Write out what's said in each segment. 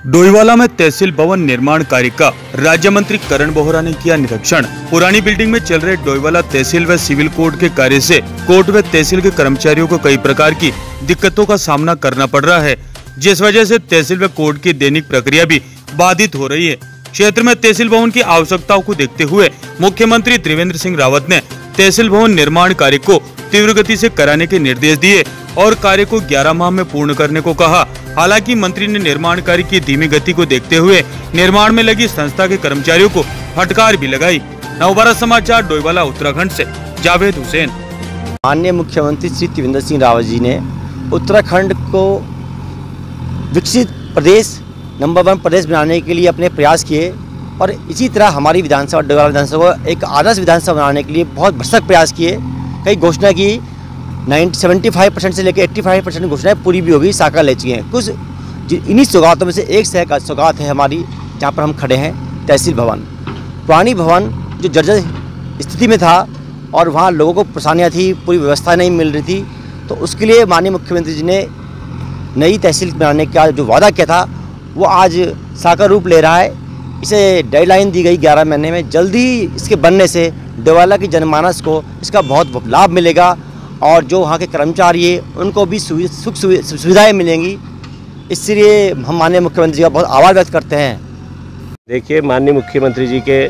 डोईवाला में तहसील भवन निर्माण कार्य का राज्य मंत्री करण बोहरा ने किया निरीक्षण। पुरानी बिल्डिंग में चल रहे डोईवाला तहसील व सिविल कोर्ट के कार्य से कोर्ट व तहसील के कर्मचारियों को कई प्रकार की दिक्कतों का सामना करना पड़ रहा है, जिस वजह से तहसील व कोर्ट की दैनिक प्रक्रिया भी बाधित हो रही है। क्षेत्र में तहसील भवन की आवश्यकताओं को देखते हुए मुख्यमंत्री त्रिवेंद्र सिंह रावत ने तहसील भवन निर्माण कार्य को तीव्र गति से कराने के निर्देश दिए और कार्य को 11 माह में पूर्ण करने को कहा। हालांकि मंत्री ने निर्माण कार्य की धीमी गति को देखते हुए निर्माण में लगी संस्था के कर्मचारियों को फटकार भी लगाई। नवभारत समाचार डोईवाला उत्तराखंड से जावेद हुसैन। माननीय मुख्यमंत्री श्री त्रिवेंद्र सिंह रावत जी ने उत्तराखंड को विकसित प्रदेश नंबर 1 प्रदेश बनाने के लिए अपने प्रयास किए और इसी तरह हमारी विधानसभा डोईवाला विधानसभा को एक आदर्श विधानसभा बनाने के लिए बहुत भरसक प्रयास किए। कई घोषणा की 75% से लेकर 85% घोषणाएं पूरी भी होगी, साकार ले चुके हैं। कुछ इन्हीं सौगातों में से एक सौगात है हमारी, जहाँ पर हम खड़े हैं, तहसील भवन। पुरानी भवन जो जर्जर स्थिति में था और वहाँ लोगों को परेशानियाँ थी, पूरी व्यवस्था नहीं मिल रही थी, तो उसके लिए माननीय मुख्यमंत्री जी ने नई तहसील बनाने का जो वादा किया था वो आज साकार रूप ले रहा है। इसे डेडलाइन दी गई 11 महीने में। जल्दी इसके बनने से डोईवाला की जनमानस को इसका बहुत लाभ मिलेगा और जो वहाँ के कर्मचारी हैं उनको भी सुख सुविधाएँ मिलेंगी। इसलिए हम माननीय मुख्यमंत्री जी का बहुत आभार व्यक्त करते हैं। देखिए, माननीय मुख्यमंत्री जी के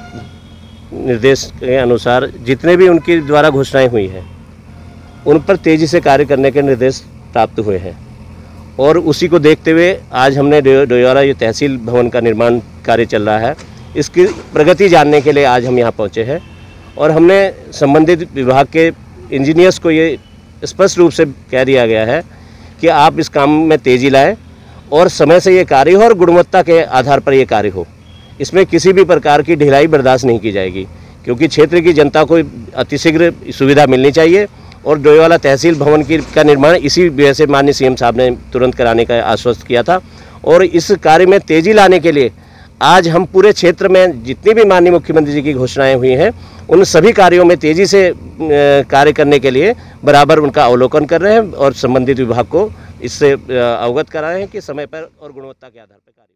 निर्देश के अनुसार जितने भी उनके द्वारा घोषणाएं हुई हैं उन पर तेज़ी से कार्य करने के निर्देश प्राप्त हुए हैं और उसी को देखते हुए आज हमने डोईवाला ये तहसील भवन का निर्माण कार्य चल रहा है, इसकी प्रगति जानने के लिए आज हम यहाँ पहुँचे हैं और हमने संबंधित विभाग के इंजीनियर्स को ये स्पष्ट रूप से कह दिया गया है कि आप इस काम में तेज़ी लाएं और समय से ये कार्य हो और गुणवत्ता के आधार पर ये कार्य हो। इसमें किसी भी प्रकार की ढिलाई बर्दाश्त नहीं की जाएगी, क्योंकि क्षेत्र की जनता को अतिशीघ्र सुविधा मिलनी चाहिए और डोईवाला तहसील भवन का निर्माण इसी वजह से माननीय सीएम साहब ने तुरंत कराने का आश्वस्त किया था। और इस कार्य में तेज़ी लाने के लिए आज हम पूरे क्षेत्र में जितनी भी माननीय मुख्यमंत्री जी की घोषणाएं हुई हैं उन सभी कार्यों में तेज़ी से कार्य करने के लिए बराबर उनका अवलोकन कर रहे हैं और संबंधित विभाग को इससे अवगत करा रहे हैं कि समय पर और गुणवत्ता के आधार पर कार्य